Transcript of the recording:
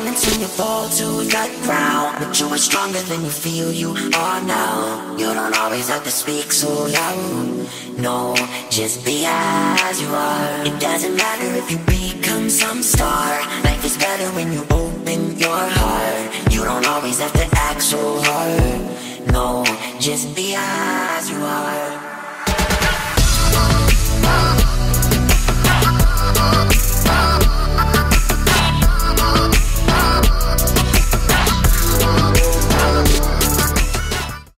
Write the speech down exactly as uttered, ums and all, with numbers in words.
moments when you fall to the ground, but you are stronger than you feel you are now. You don't always have to speak so loud. No, just be as you are. It doesn't matter if you become some star. Life is better when you open your heart. You don't always have to act so hard. No, just be as you are.